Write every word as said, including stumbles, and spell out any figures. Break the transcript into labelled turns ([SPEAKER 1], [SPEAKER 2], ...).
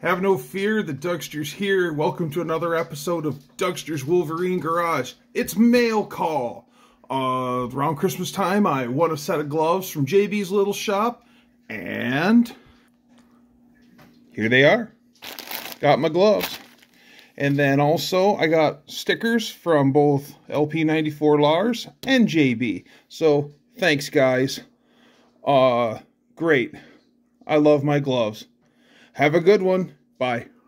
[SPEAKER 1] Have no fear, the Dougster's here. Welcome to another episode of Dougster's Wolverine Garage. It's mail call. Uh, around Christmas time, I won a set of gloves from J B's Little Shop, and here they are. Got my gloves. And then also, I got stickers from both L P ninety-four Lars and J B. So, thanks, guys. Uh, great. I love my gloves. Have a good one. Bye.